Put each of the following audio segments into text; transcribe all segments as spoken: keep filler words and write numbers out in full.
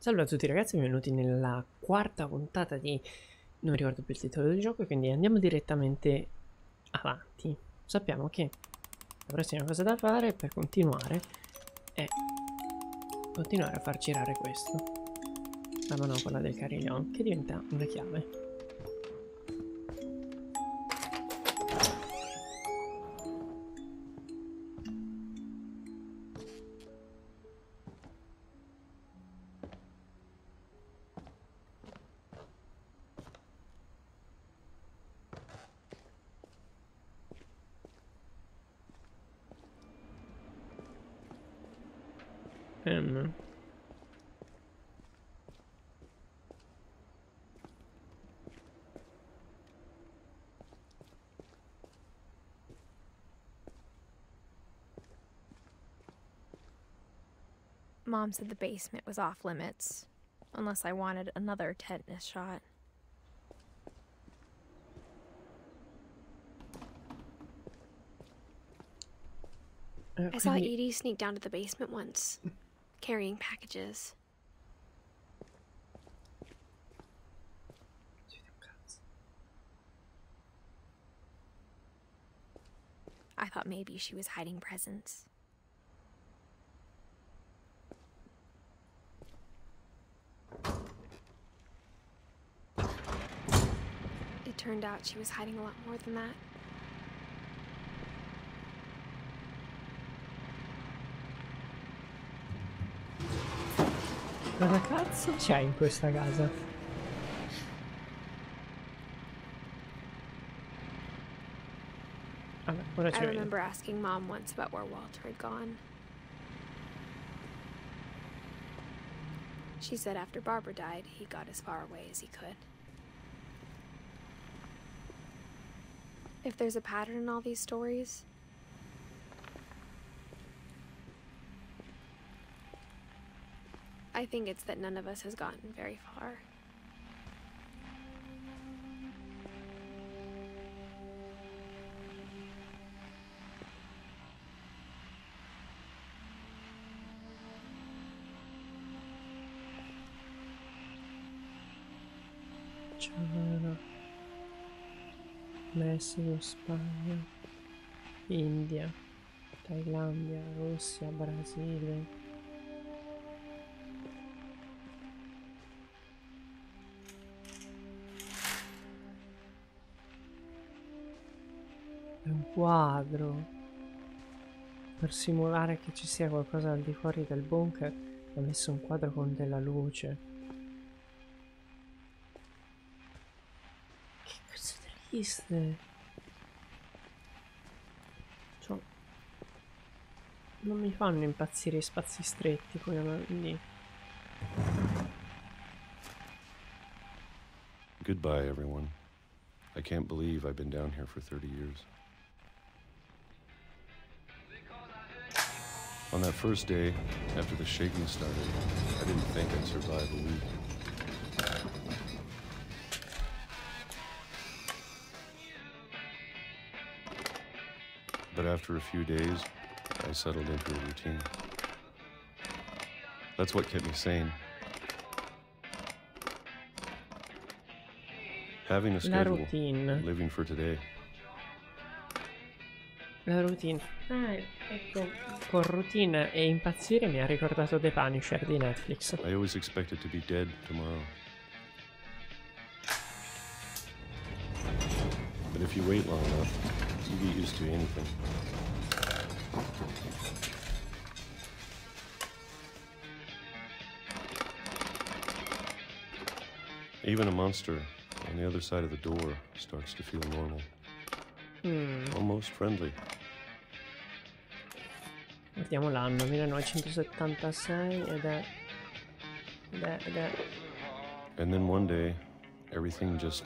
Salve a tutti ragazzi, benvenuti nella quarta puntata di... non mi ricordo più il titolo del gioco, quindi andiamo direttamente avanti. Sappiamo che la prossima cosa da fare per continuare è continuare a far girare questo, la manopola del carillon, che diventa una chiave. Um. Mom said the basement was off limits, unless I wanted another tetanus shot. Uh, I saw quindi... Edie sneak down to the basement once, carrying packages. I thought maybe she was hiding presents. It turned out she was hiding a lot more than that. Cosa cazzo c'è in questa casa? Vabbè, ora ci I vedo. remember asking Mom once about where Walter had gone. She said after Barbara died, he got as far away as he could. If there's a pattern in all these stories, I think it's that none of us has gotten very far. Cina, Messico, Spagna, India, Thailandia, Russia, Brasile. È un quadro. Per simulare che ci sia qualcosa al di fuori del bunker, ho messo un quadro con della luce. Che cazzo triste. Cioè, non mi fanno impazzire i spazi stretti come a me. Goodbye, everyone. I can't believe I've been down here for thirty years. On that first day, after the shaking started, I didn't think I'd survive a week. But after a few days, I settled into a routine. That's what kept me sane. Having a schedule, routine. living for today. La routine. Ah, ecco, con routine e impazzire mi ha ricordato The Punisher di Netflix. I always expected to be dead tomorrow. But if you wait long enough, you get used to anything. Even a monster on the other side of the door starts to feel normal. Mm. Almost friendly. Guardiamo l'anno, millenovecentosettantasei ed è... ed è... ed è... And then one day, everything just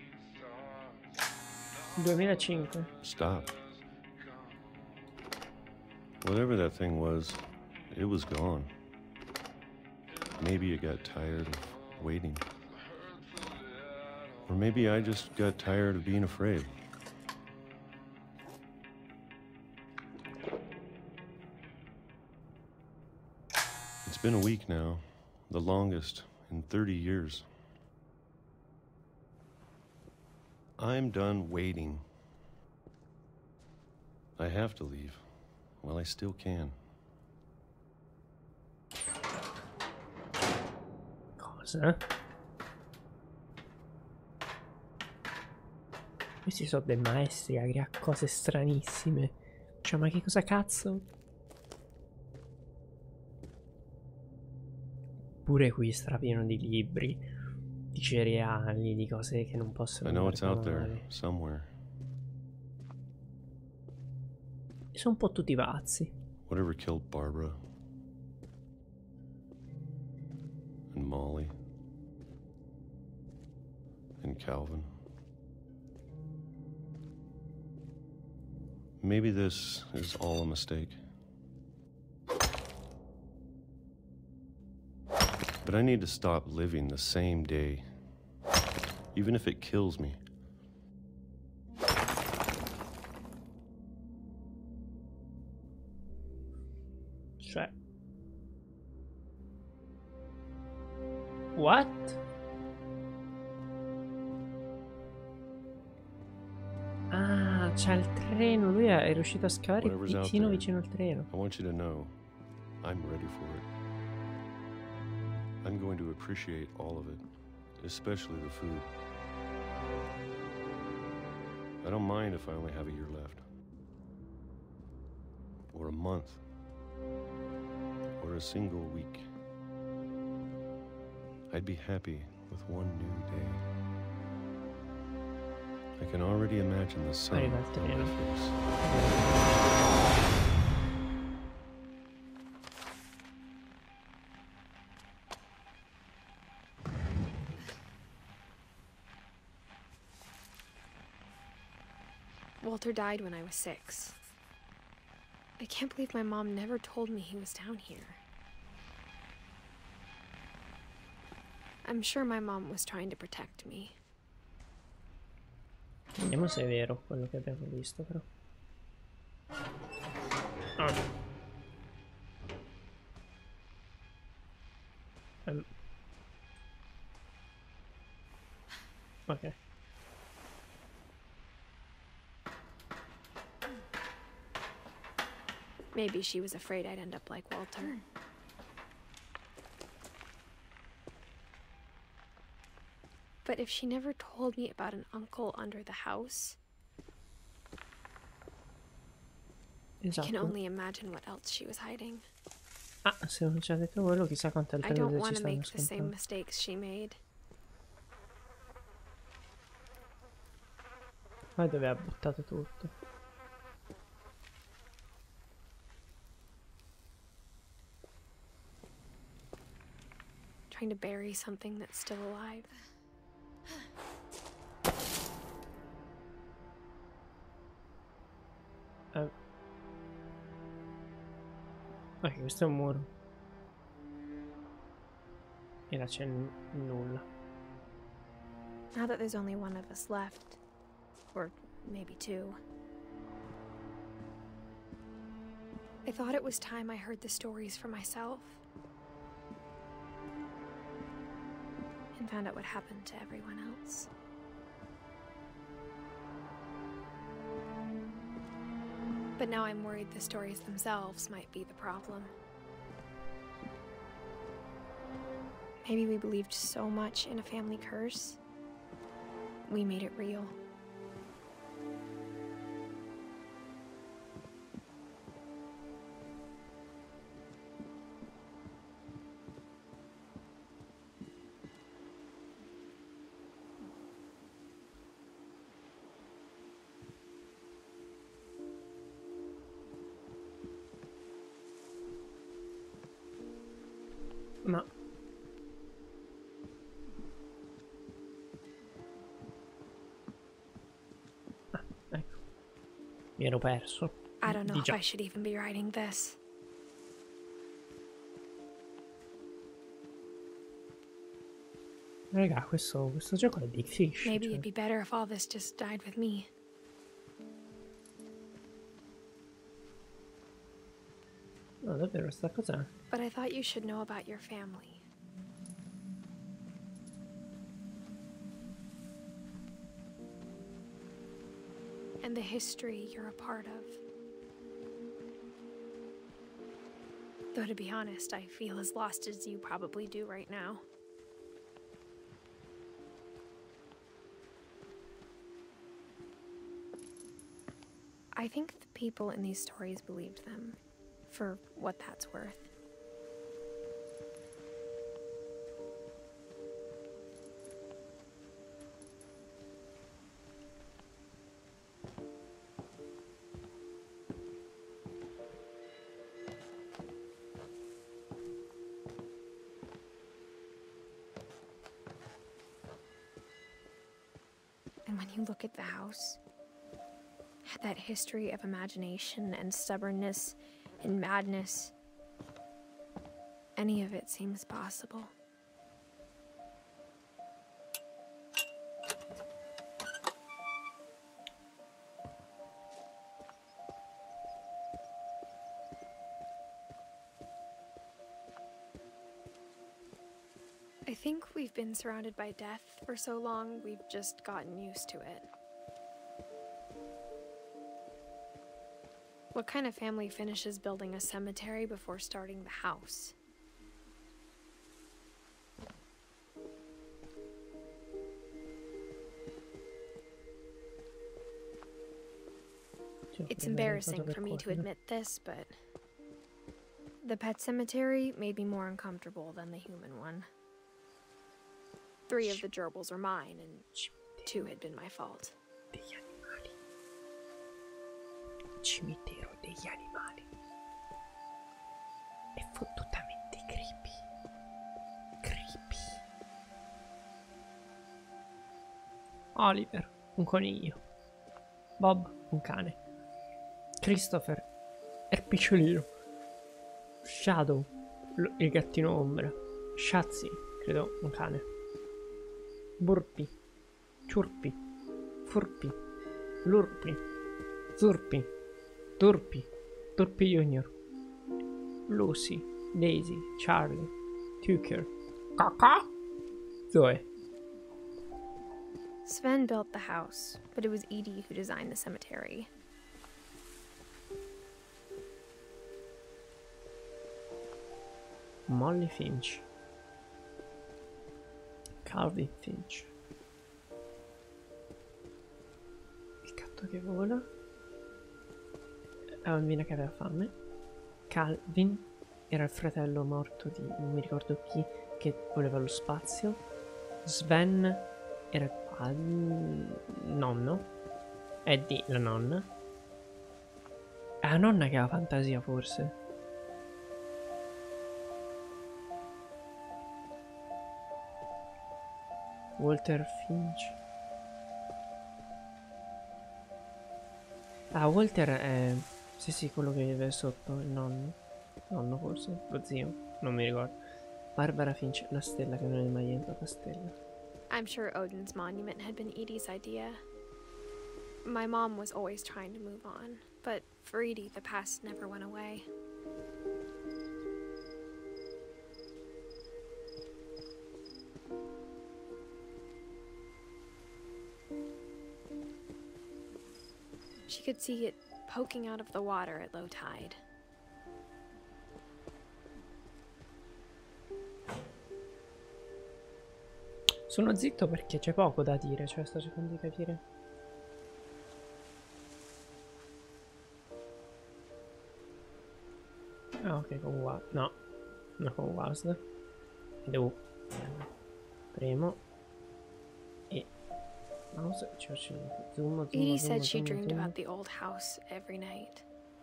duemilacinque. stopped. Whatever that thing was, it was gone. Maybe it got tired of waiting. Or maybe I just got tired of being afraid. It's been a week now, The longest in thirty years. I'm done waiting. I have to leave while I still can. Cosa? Questi sono dei maestri a creare cose stranissime. Cioè, ma che cosa cazzo? Pure qui strapieno di libri, di cereali, di cose che non possono I know andare it's out there male. somewhere. Sono un po' tutti pazzi. Whatever killed Barbara and Molly and Calvin. Maybe this is all a mistake. But I need to stop living the same day, even if it kills me. Cioè... What? Ah, c'è il treno. Lui è riuscito a scavare Whatever's out vicino there, vicino al treno. I want you to know I'm ready for it. I'm going to appreciate all of it, especially the food. I don't mind if I only have a year left. Or a month. Or a single week. I'd be happy with one new day. I can already imagine the sun Arriva il on treno. my face. Walter died when I was six. I can't believe my mom never told me he was down here. I'm sure my mom was trying to protect me. Vediamo se è vero quello che abbiamo visto, però. Ah. Um. Ok. Maybe she was afraid I'd end up like Walter. But if she never told me about an uncle under the house, I can Esatto. only imagine what else she was hiding. Ah, se non ci ha detto quello, chissà quante I altre don't cose want ci to stanno make the same scontando. mistakes she made. Poi dove ha buttato tutto. Trying to bury something that's still alive. Eh. Ok, questo è un muro. E là c'è n- nulla. Now that there's only one of us left, or maybe two, I thought it was time I heard the stories for myself and found out what happened to everyone else. But now I'm worried the stories themselves might be the problem. Maybe we believed so much in a family curse, we made it real. Ma... Ah, ecco. Mi ero perso. I don't know Di if già. I should even be writing this. Raga, questo, questo gioco è Big Fish. Maybe cioè. it'd be better if all this just died with me. No, davvero, sta cosa... But I thought you should know about your family. and the history you're a part of. Though to be honest, I feel as lost as you probably do right now. I think the people in these stories believed them, for what that's worth. And when you look at the house, that history of imagination and stubbornness and madness, any of it seems possible. I think we've been surrounded by death for so long, we've just gotten used to it. What kind of family finishes building a cemetery before starting the house? It's embarrassing for me to admit this, but the pet cemetery made me more uncomfortable than the human one. Three of the gerbils were mine, and two had been my fault. Cimitero degli animali. È fottutamente creepy. Creepy. Oliver, un coniglio. Bob, un cane. Christopher, il picciolino. Shadow, il gattino ombra. Shazzy, credo, un cane. Burpy, Ciurpi, Furpi, Lurpi, Zurpi, Turpi, Turpi Junior, Lucy, Daisy, Charlie, Tucker, Caca, Zoe. Sven built the house, but it was Edie who designed the cemetery. Molly Finch, Calvin Finch, il gatto che vola, la bambina che aveva fame. Calvin era il fratello morto di non mi ricordo chi, che voleva lo spazio. Sven era il padre, nonno. Eddie la nonna. È la nonna che aveva fantasia, forse. Walter Finch. Ah, Walter è... Sì, sì, quello che vive sotto, il nonno. Nonno forse, lo zio, non mi ricordo. Barbara Finch, la stella che non è mai diventata stella. I'm sure Odin's monument had been Edie's idea. My mom was always trying to move on, but for Edie, the past never went away. She could see it poking out of the water at low tide. Sono zitto perché c'è poco da dire, cioè sto cercando di capire. Ah, ok, con Wa... No, no, con Wasd. Devo... Premo. E... Mouse, cioè, zoom, zoom, Edie zoom, said she zoom, dreamed zoom. about the old house every night.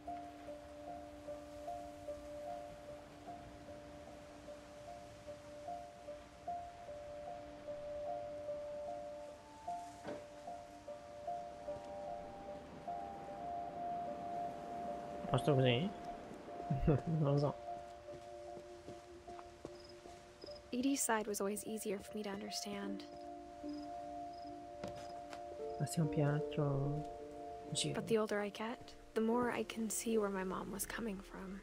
Posto così? Non lo so. Edie's side was always easier for me to understand. Ma stiamo più altro giro. But the older I get, the more I can see where my mom was coming from.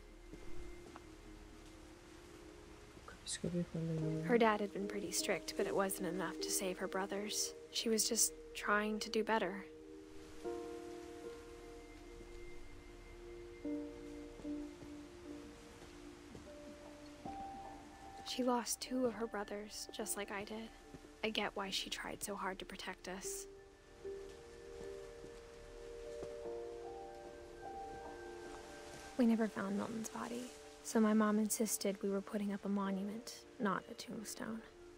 Capisco che quelle... Her dad had been pretty strict, but it wasn't enough to save her brothers. She was just trying to do better. She lost two of her brothers, just like I did. I get why she tried so hard to protect us. We never found Milton's body, so my mom insisted we were putting up a monument, not a tombstone.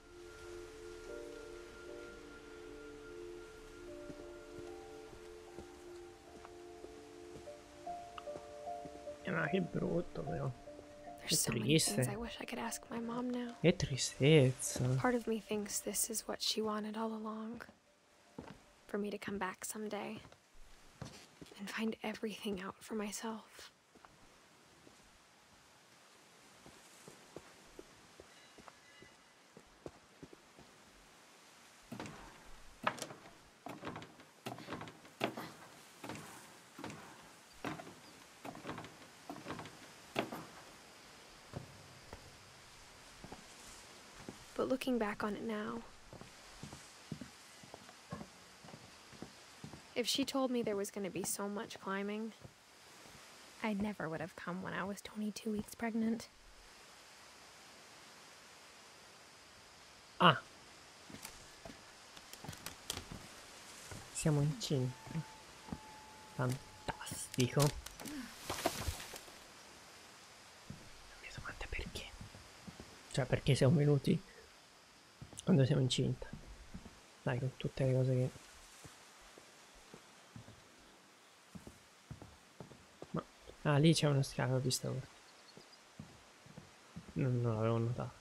Eh, ma che brutto però. There's so Che many things triste. I wish I could ask my mom now. Che tristezza. Part of me thinks this is what she wanted all along. For me to come back someday and find everything out for myself. But looking back on it now, if she told me there was going to be so much climbing, I never would have come when I was twenty-two weeks pregnant. Ah. Siamo incinti. Fantastico. Non mi domande perché. Cioè, perché siamo venuti quando siamo incinta. Dai, con tutte le cose che... Ma... Ah, lì c'è uno scalo, ho visto ora. Non, non l'avevo notato.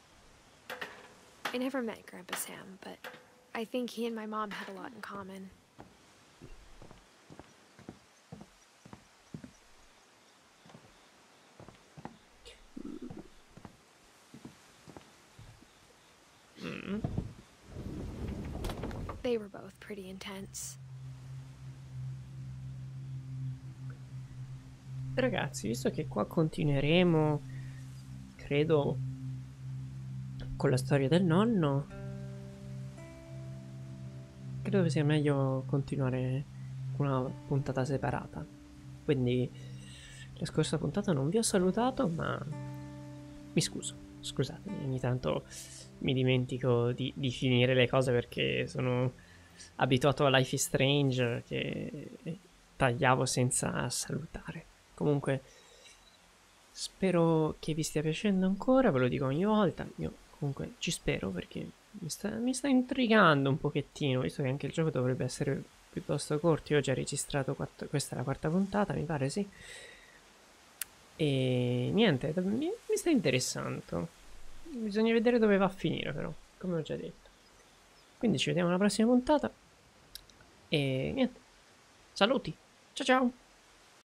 I never met Grandpa Sam, but I think he and my mom had a lot in common. Mm. They were both pretty intense. Ragazzi, visto che qua continueremo, credo, con la storia del nonno, credo che sia meglio continuare una puntata separata. Quindi la scorsa puntata non vi ho salutato, ma mi scuso, scusatemi, ogni tanto mi dimentico di, di finire le cose perché sono abituato a Life is Strange che tagliavo senza salutare. Comunque spero che vi stia piacendo ancora, ve lo dico ogni volta, io comunque ci spero perché mi sta, mi sta intrigando un pochettino, visto che anche il gioco dovrebbe essere piuttosto corto. Io ho già registrato, quattro, questa è la quarta puntata, mi pare, sì. E niente, mi, mi sta interessando. Bisogna vedere dove va a finire però, come ho già detto. Quindi ci vediamo alla prossima puntata. E niente, saluti, ciao ciao!